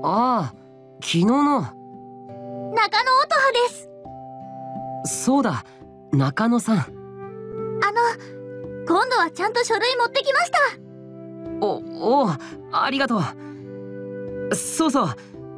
ああ、昨日の。 中野音葉です。 そうだ、中野さん。 今度はちゃんと書類持ってきました。 おう、ありがとう。そうそう、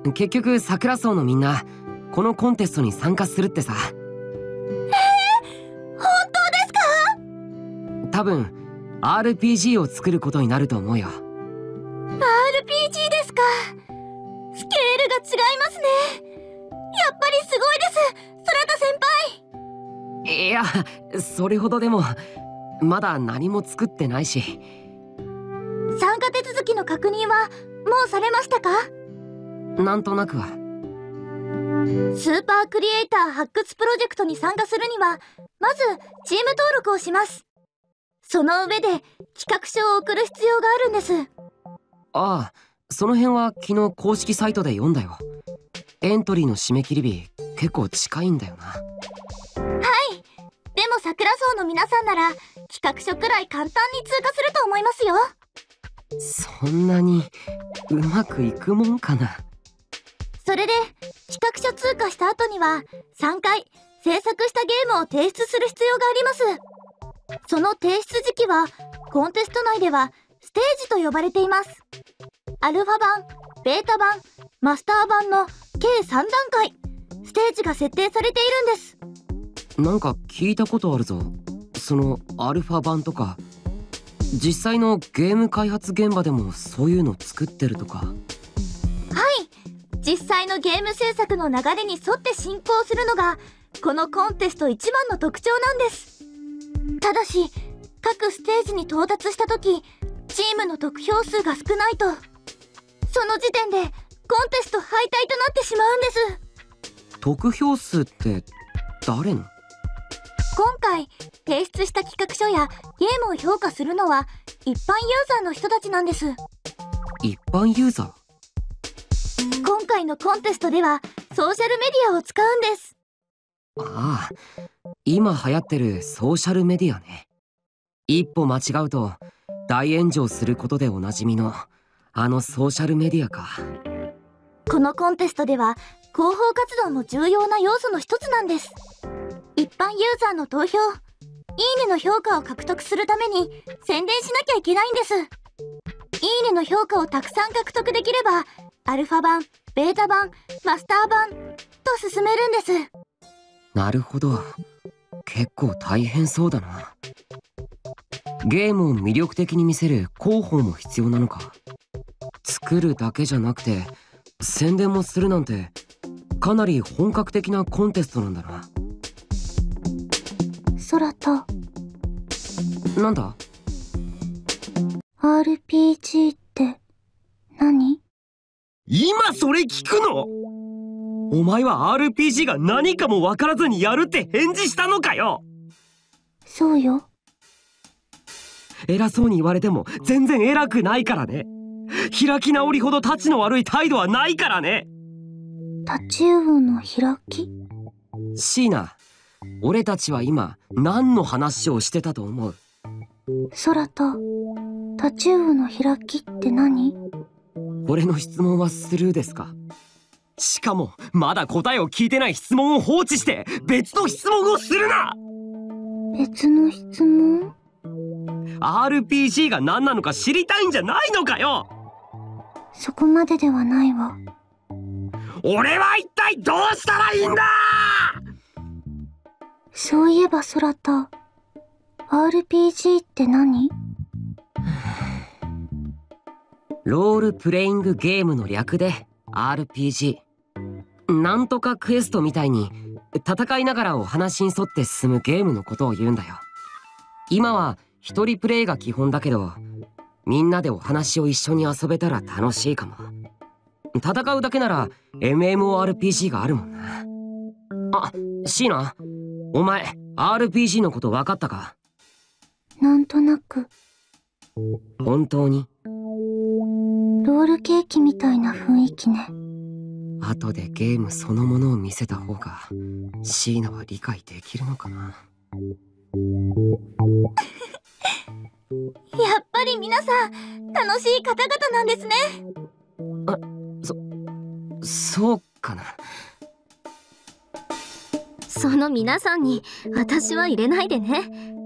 結局桜荘のみんなこのコンテストに参加するってさ。 本当ですか？ 多分 RPG を作ることになると思うよ。 RPG ですか。スケールが違いますね。やっぱりすごいです、空田先輩。 いや、それほどでも。まだ何も作ってないし。 参加手続きの確認はもうされましたか？ なんとなくは。 スーパークリエイター発掘プロジェクトに参加するにはまずチーム登録をします。その上で企画書を送る必要があるんです。 ああ、その辺は昨日公式サイトで読んだよ。エントリーの締め切り日結構近いんだよな。 はい、でも桜荘の皆さんなら企画書くらい簡単に通過すると思いますよ。 そんなにうまくいくもんかな。 それで企画書通過した後には3回制作したゲームを提出する必要があります。その提出時期はコンテスト内ではステージと呼ばれています。アルファ版、ベータ版、マスター版の計3段階ステージが設定されているんです。 なんか聞いたことあるぞ、そのアルファ版とか。実際のゲーム開発現場でもそういうの作ってるとか。 はい、実際のゲーム制作の流れに沿って進行するのがこのコンテスト一番の特徴なんです。ただし各ステージに到達した時チームの得票数が少ないとその時点でコンテスト敗退となってしまうんです。 得票数って誰の？ 今回提出した企画書やゲームを評価するのは一般ユーザーの人たちなんです。 一般ユーザー？ 今回のコンテストではソーシャルメディアを使うんです。 ああ、今流行ってるソーシャルメディアね。一歩間違うと大炎上することでおなじみのあのソーシャルメディアか。 このコンテストでは広報活動も重要な要素の一つなんです。一般ユーザーの投票、いいねの評価を獲得するために宣伝しなきゃいけないんです。いいねの評価をたくさん獲得できればアルファ版、ベータ版、マスター版と進めるんです。 なるほど、結構大変そうだな。ゲームを魅力的に見せる広報も必要なのか。作るだけじゃなくて宣伝もするなんてかなり本格的なコンテストなんだな。 空田、 なんだ？ RPG って何？ 今それ聞くの？お前は RPG が何かも分からずにやるって返事したのかよ。 そうよ。 偉そうに言われても全然偉くないからね。開き直りほどタチの悪い態度はないからね。 タチウオの開き？ シーナ、俺たちは今何の話をしてたと思う？ 空田、タチウオの開きって何？ 俺の質問はスルーですか？しかもまだ答えを聞いてない質問を放置して別の質問をするな！ 別の質問？ RPG が何なのか知りたいんじゃないのかよ！ そこまでではないわ。 俺は一体どうしたらいいんだ！ そういえば空田、RPG って何？ ロールプレイングゲームの略で RPG。なんとかクエストみたいに戦いながらお話に沿って進むゲームのことを言うんだよ。今は一人プレイが基本だけど、みんなでお話を一緒に遊べたら楽しいかも。戦うだけなら MMORPG があるもんな。あ、シーナ、お前 RPG のこと分かったか？ なんとなく。 本当に？ ロールケーキみたいな雰囲気ね。 後でゲームそのものを見せた方がシーナは理解できるのかな。 やっぱり皆さん楽しい方々なんですね。 そうかな。 その皆さんに私は入れないでね。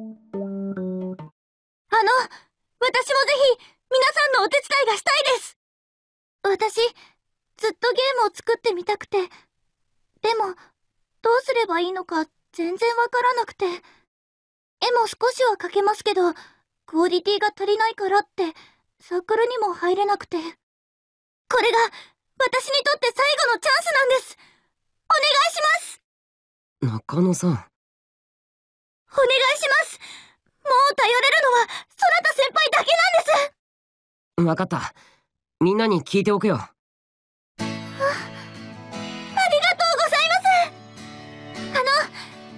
私もぜひ皆さんのお手伝いがしたいです。私、ずっとゲームを作ってみたくて、でも、どうすればいいのか全然わからなくて、絵も少しは描けますけど、クオリティが足りないからって、サークルにも入れなくて。これが、私にとって最後のチャンスなんです。お願いします。 中野さん。 お願いします。もう頼れるのは、そなた先輩だけなんです。 わかった。みんなに聞いておくよ。 ありがとうございます。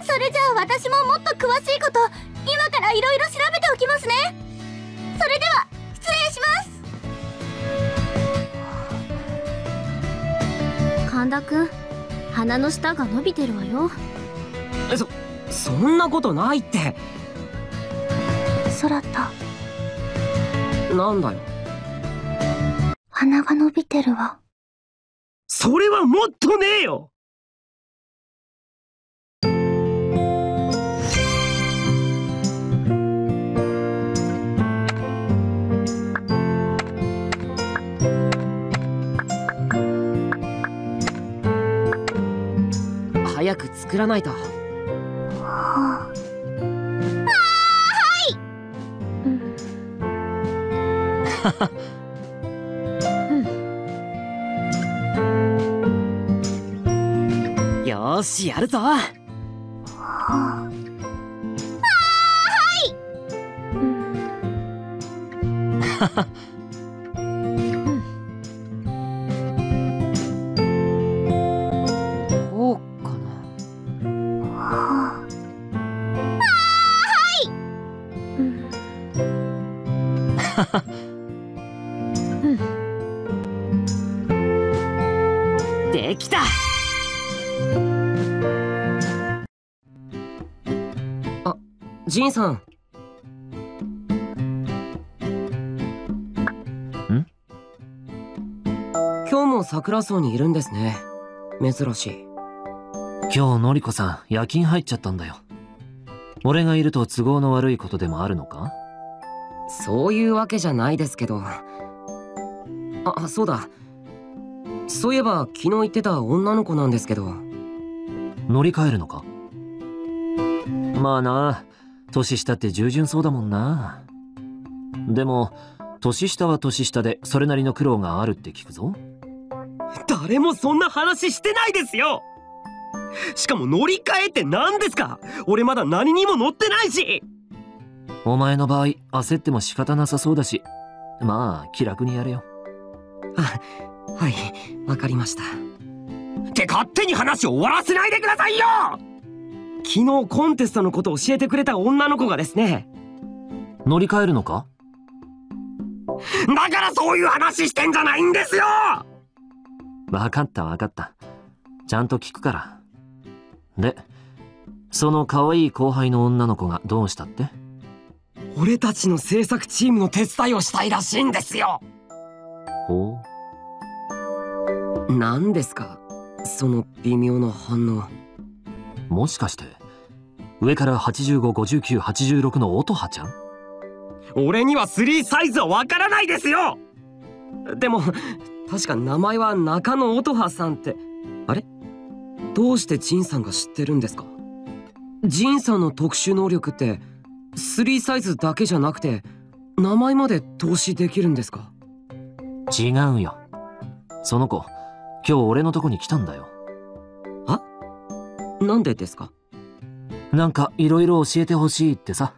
それじゃあ私ももっと詳しいこと今からいろいろ調べておきますね。それでは失礼します。神田くん、鼻の下が伸びてるわよ。 そんなことないって。 空田、 なんだよ。 鼻が伸びてるわ。 それはもっとねえよ。早く作らないと。 はい。 よーし、やるぞ。 はい。 こうかな。できた。あ、ジンさん。今日も桜荘にいるんですね。珍しい。 今日のりこさん夜勤入っちゃったんだよ。俺がいると都合の悪いことでもあるのか？ そういうわけじゃないですけど。あ、そうだ。そういえば昨日言ってた女の子なんですけど。 乗り換えるのか？まあな、年下って従順そうだもんな。でも年下は年下でそれなりの苦労があるって聞くぞ。 誰もそんな話してないですよ。しかも乗り換えって何ですか？俺まだ何にも乗ってないし。 お前の場合焦っても仕方なさそうだし、まあ気楽にやれよ。 あ、はい、わかりました。って勝手に話を終わらせないでくださいよ。昨日コンテストのことを教えてくれた女の子がですね。 乗り換えるのか？ だからそういう話してんじゃないんですよ。 わかったわかった。ちゃんと聞くから。で、その可愛い後輩の女の子がどうしたって？ 俺たちの制作チームの手伝いをしたいらしいんですよ。 ほう。何ですかその微妙な反応。 もしかして上から85、59、86の音羽ちゃん？ 俺には3サイズはわからないですよ。でも確か名前は中野音羽さんって。あれ、どうしてジンさんが知ってるんですか？ジンさんの特殊能力って3サイズだけじゃなくて名前まで投資できるんですか？ 違うよ。その子今日俺のとこに来たんだよ。 あ？なんでですか？ なんかいろいろ教えてほしいってさ。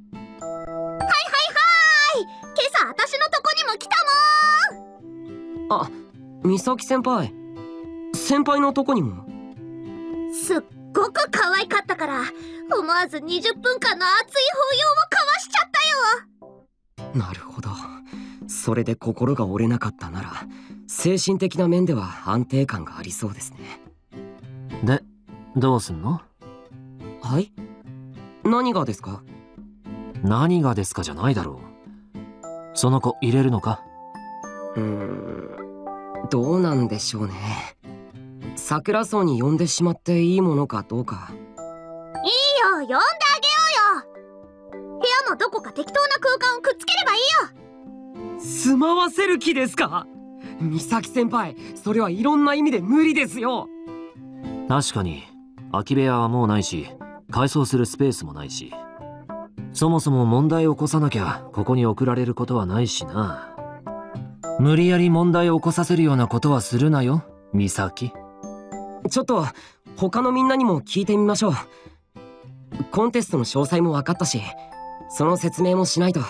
今朝私のとこにも来たもん。あ、美咲先輩。先輩のとこにも。 すっごく可愛かったから思わず20分間の熱い抱擁を交わしちゃったよ。 なるほど。それで心が折れなかったなら精神的な面では安定感がありそうですね。 で、どうすんの？ はい？何がですか？ 何がですかじゃないだろう。その子入れるのか？ どうなんでしょうね。桜荘に呼んでしまっていいものかどうか。 いいよ、呼んであげようよ。部屋もどこか適当な空間をくっつければいいよ。 住まわせる気ですか？美咲先輩、それはいろんな意味で無理ですよ。 確かに空き部屋はもうないし、改装するスペースもないし、そもそも問題を起こさなきゃここに送られることはないしな。無理やり問題を起こさせるようなことはするなよ、美咲。 ちょっと他のみんなにも聞いてみましょう。コンテストの詳細も分かったし、その説明もしないと。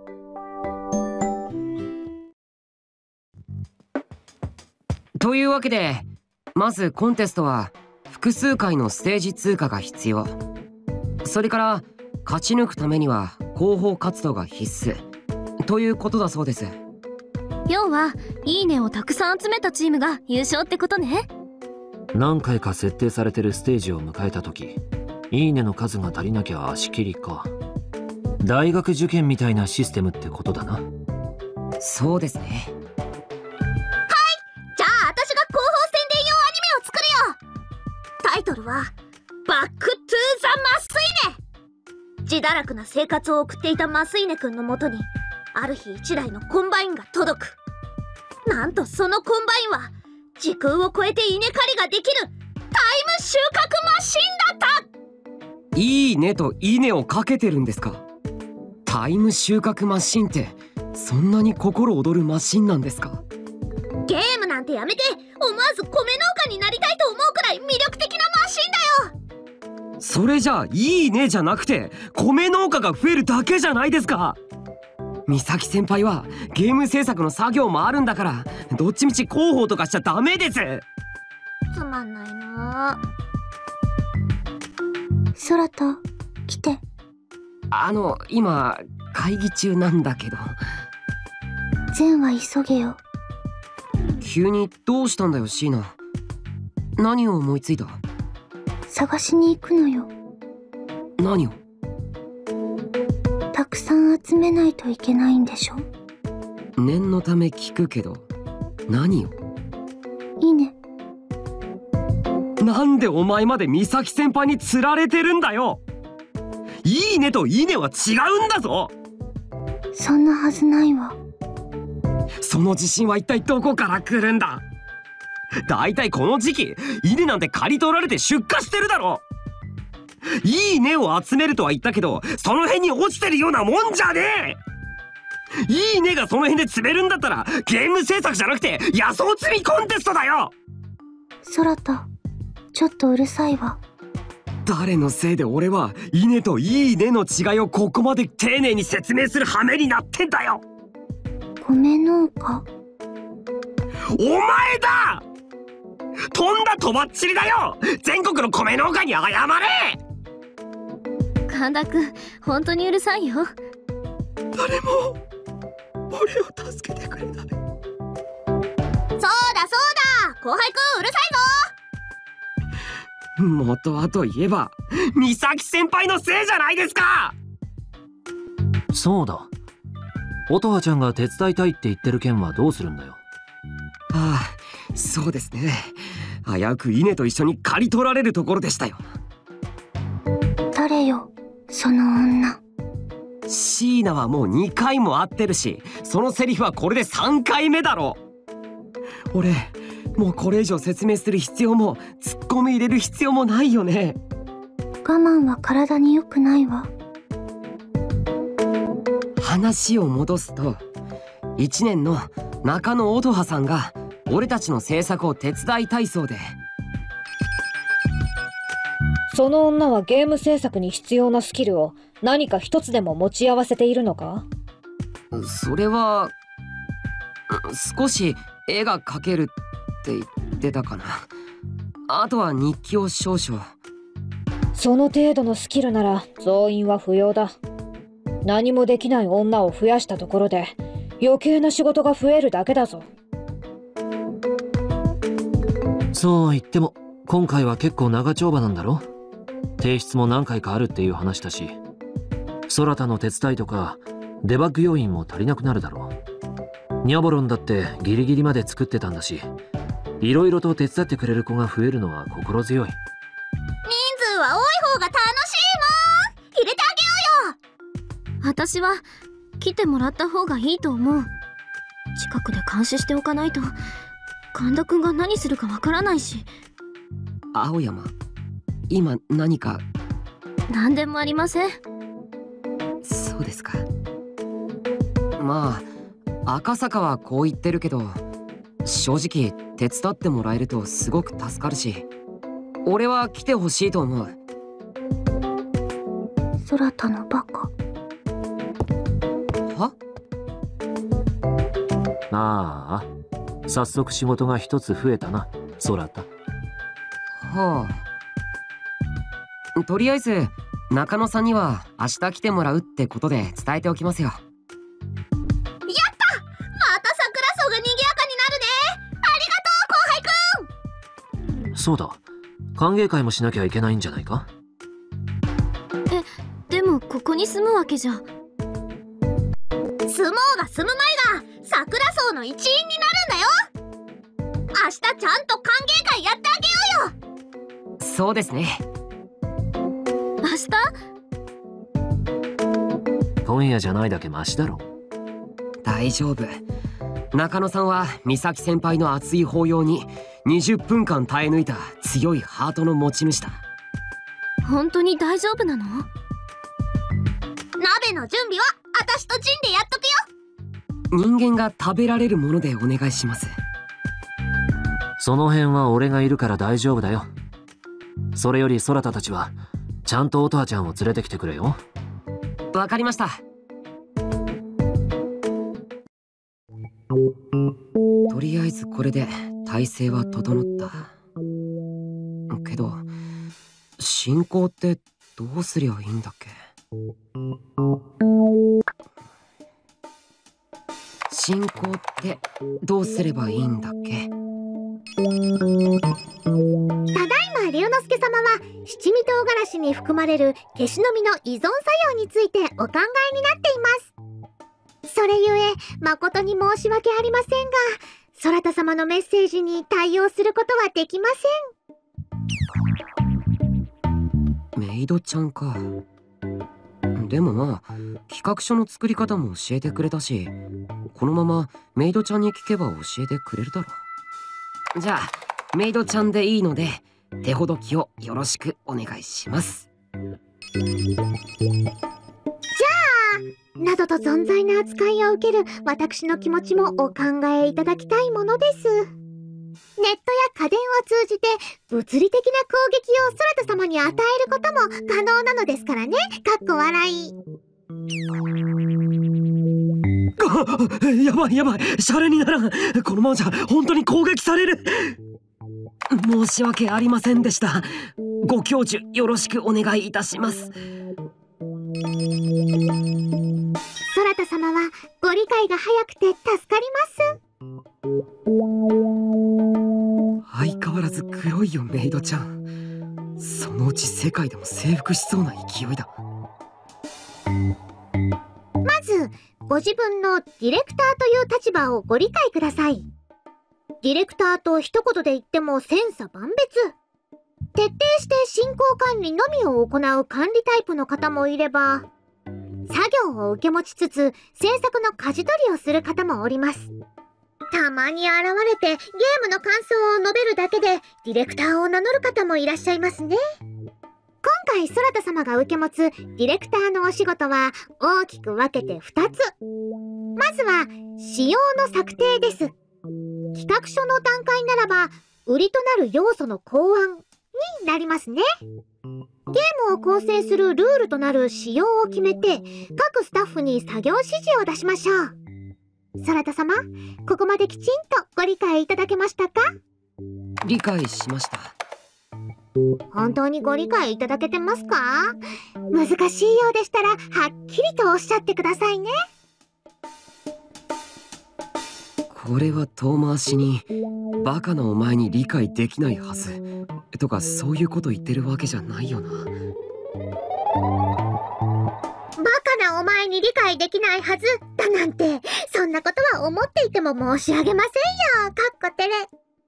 というわけで、まずコンテストは複数回のステージ通過が必要。それから勝ち抜くためには広報活動が必須ということだそうです。 要はいいねをたくさん集めたチームが優勝ってことね。 何回か設定されてるステージを迎えた時、いいねの数が足りなきゃ足切りか。大学受験みたいなシステムってことだな。 そうですね。 じゃあ私が広報宣伝用アニメを作るよ。タイトルはバックトゥーザマスイネ。自堕落な生活を送っていたマスイネくんのもとにある日1台のコンバインが届く。なんとそのコンバインは時空を超えて稲刈りができるタイム収穫マシンだった。 いいねと稲をかけてるんですか？タイム収穫マシンってそんなに心躍るマシンなんですか？ ゲームなんてやめて、思わず米農家になりたいと思うくらい魅力的なマシンだよ。 それじゃあいいねじゃなくて米農家が増えるだけじゃないですか。美咲先輩はゲーム制作の作業もあるんだから、どっちみち広報とかしちゃダメです。 つまんないな。空と来て。 今会議中なんだけど。 善は急げよ。 急にどうしたんだよシーナ。何を思いついた？ 探しに行くのよ。 何を？ たくさん集めないといけないんでしょ？ 念のため聞くけど、何を？ いいね。 なんでお前まで美咲先輩に釣られてるんだよ。いいねといいねは違うんだぞ。 そんなはずないわ。 その自信は一体どこから来るんだ？だいたいこの時期稲なんて刈り取られて出荷してるだろ。いいねを集めるとは言ったけど、その辺に落ちてるようなもんじゃねえ。いいねがその辺で積めるんだったらゲーム制作じゃなくて野草摘みコンテストだよ。 空とちょっとうるさいわ。 誰のせいで俺は稲といいねの違いをここまで丁寧に説明する羽目になってんだよ。 米農家。 お前だ。とんだとばっちりだよ。全国の米農家に謝れ。 神田くん、本当にうるさいよ。 誰も俺を助けてくれない。 そうだそうだ、後輩くんうるさいぞ。 元はといえば美咲先輩のせいじゃないですか。 そうだ、音羽ちゃんが手伝いたいって言ってる件はどうするんだよ。 ああ、そうですね。危うく稲と一緒に刈り取られるところでしたよ。 誰よその女。 椎名はもう2回も会ってるし、そのセリフはこれで3回目だろ。俺もうこれ以上説明する必要もツッコミ入れる必要もないよね。 我慢は体に良くないわ。 話を戻すと、1年の中野音羽さんが俺たちの制作を手伝いたいそうで。 その女はゲーム制作に必要なスキルを何か一つでも持ち合わせているのか？ それは少し絵が描けるって言ってたかな。あとは日記を少々。 その程度のスキルなら増員は不要だ。何もできない女を増やしたところで余計な仕事が増えるだけだぞ。 そう言っても今回は結構長丁場なんだろ。提出も何回かあるっていう話だし、空田の手伝いとかデバッグ要員も足りなくなるだろう。 ニャボロンだってギリギリまで作ってたんだし、いろいろと手伝ってくれる子が増えるのは心強い。 人数は多い方が楽しいもん。入れてあげようよ。私は来てもらった方がいいと思う。近くで監視しておかないと神田くんが何するかわからないし。 青山、今何か？ 何でもありません。 そうですか。まあ赤坂はこう言ってるけど、正直手伝ってもらえるとすごく助かるし、俺は来てほしいと思う。 空田のバカ。 は？ ああ、早速仕事が一つ増えたな、空田。 はあ。とりあえず中野さんには明日来てもらうってことで伝えておきますよ。 そうだ、歓迎会もしなきゃいけないんじゃないか。 でもここに住むわけじゃ。住もうが住むまいが桜荘の一員になるんだよ。明日ちゃんと歓迎会やってあげようよ。 そうですね。 明日？ 今夜じゃないだけマシだろ。 大丈夫。中野さんは美咲先輩の熱い抱擁に20分間耐え抜いた強いハートの持ち主だ。 本当に大丈夫なの？鍋の準備は私とジンでやっとくよ。 人間が食べられるものでお願いします。 その辺は俺がいるから大丈夫だよ。それより空田たちはちゃんと音羽ちゃんを連れてきてくれよ。 わかりました。とりあえずこれで体勢は整った。けど進行ってどうすりゃいいんだっけ？進行ってどうすればいいんだっけ？ ただいま龍之介様は七味唐辛子に含まれるケシの実の依存作用についてお考えになっています。それゆえ誠に申し訳ありませんが、空田様のメッセージに対応することはできません。 メイドちゃんか。でもまあ企画書の作り方も教えてくれたし、このままメイドちゃんに聞けば教えてくれるだろう。じゃあメイドちゃんでいいので手ほどきをよろしくお願いします。 などと存在な扱いを受ける私の気持ちもお考えいただきたいものです。ネットや家電を通じて物理的な攻撃を空田様に与えることも可能なのですからね。かっこ笑い。 やばいやばい、シャレにならん。このままじゃ本当に攻撃される。申し訳ありませんでした。ご教授よろしくお願いいたします。 空田様はご理解が早くて助かります。 相変わらず黒いよメイドちゃん。そのうち世界でも征服しそうな勢いだ。 まずご自分のディレクターという立場をご理解ください。ディレクターと一言で言っても千差万別。徹底して進行管理のみを行う管理タイプの方もいれば、作業を受け持ちつつ制作の舵取りをする方もおります。たまに現れてゲームの感想を述べるだけでディレクターを名乗る方もいらっしゃいますね。今回空田様が受け持つディレクターのお仕事は大きく分けて2つ。まずは仕様の策定です。企画書の段階ならば売りとなる要素の考案になりますね。ゲームを構成するルールとなる仕様を決めて各スタッフに作業指示を出しましょう。空田様、ここまできちんとご理解いただけましたか？ 理解しました。 本当にご理解いただけてますか？難しいようでしたらはっきりとおっしゃってくださいね。 これは遠回しにバカなお前に理解できないはずとかそういうこと言ってるわけじゃないよな。 バカなお前にに理解できないはずだなんて、そんなことは思っていても申し上げませんよ。かっこてれ。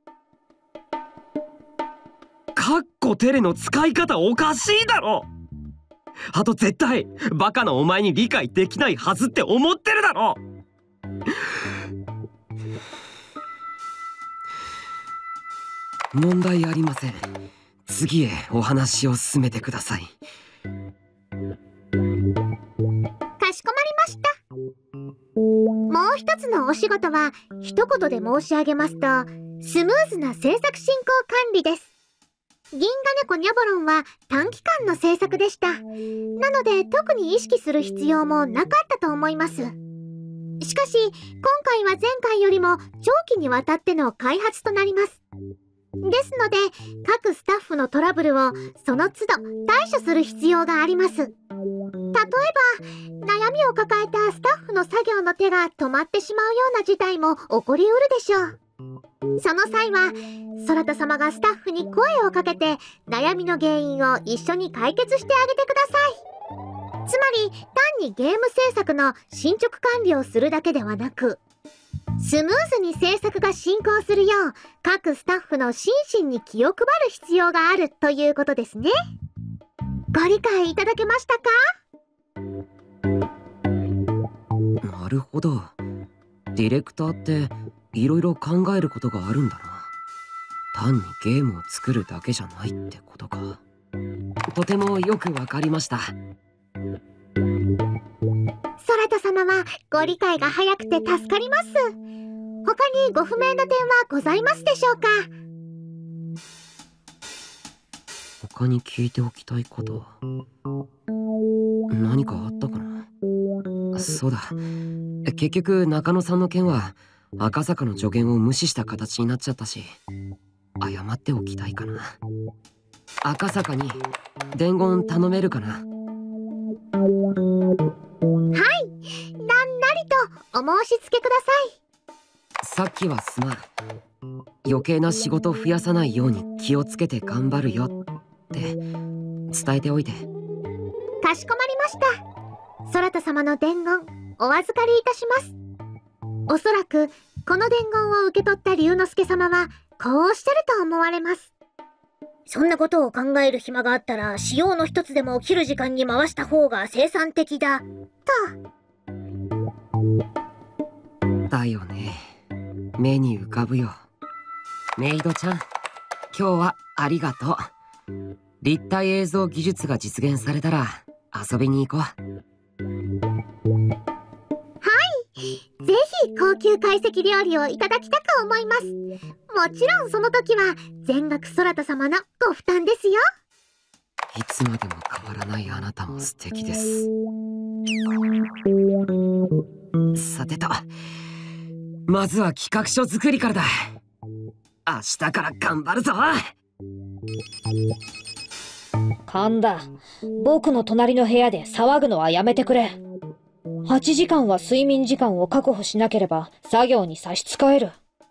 かっこテレの使い方おかしいだろ。あと絶対バカなお前に理解できないはずって思ってるだろ。問題ありません。次へお話を進めてください。 かしこまりました。もう一つのお仕事は一言で申し上げますと、スムーズな制作進行管理です。銀河猫ニャボロンは短期間の制作でした。なので特に意識する必要もなかったと思います。しかし今回は前回よりも長期にわたっての開発となります。ですので各スタッフのトラブルをその都度対処する必要があります。例えば悩みを抱えたスタッフの作業の手が止まってしまうような事態も起こりうるでしょう。その際は空田様がスタッフに声をかけて悩みの原因を一緒に解決してあげてください。つまり単にゲーム制作の進捗管理をするだけではなく、スムーズに制作が進行するよう各スタッフの心身に気を配る必要があるということですね。ご理解いただけましたか？ なるほど。ディレクターっていろいろ考えることがあるんだな。単にゲームを作るだけじゃないってことか。とてもよくわかりました。 空田様はご理解が早くて助かります。他にご不明な点はございますでしょうか？ 他に聞いておきたいこと何かあったかな。そうだ、結局中野さんの件は赤坂の助言を無視した形になっちゃったし、謝っておきたいかな。赤坂に伝言頼めるかな。 はい、なんなりとお申し付けください。さっきはすまん。余計な仕事を増やさないように気をつけて頑張るよって伝えておいて。 かしこまりました。空田様の伝言お預かりいたします。おそらくこの伝言を受け取った龍之介様はこうおっしゃると思われます。そんなことを考える暇があったら使用の一つでも切る時間に回した方が生産的だと。 だよね。目に浮かぶよ。メイドちゃん、今日はありがとう。立体映像技術が実現されたら遊びに行こう。 ぜひ高級懐石料理をいただきたく思います。もちろんその時は全額空田様のご負担ですよ。 いつまでも変わらないあなたも素敵です。さてと、まずは企画書作りからだ。明日から頑張るぞ。 神田、僕の隣の部屋で騒ぐのはやめてくれ。8時間は睡眠時間を確保しなければ作業に差し支える。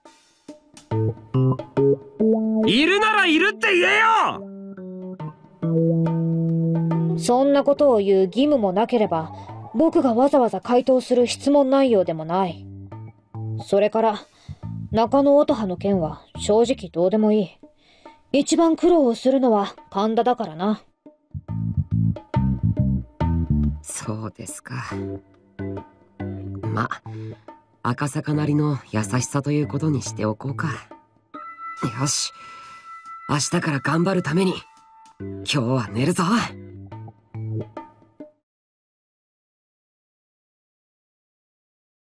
いるならいるって言えよ。 そんなことを言う義務もなければ僕がわざわざ回答する質問内容でもない。それから中野乙葉の件は正直どうでもいい。一番苦労をするのは神田だからな。 そうですか。ま、赤坂なりの優しさということにしておこうか。よし、明日から頑張るために今日は寝るぞ。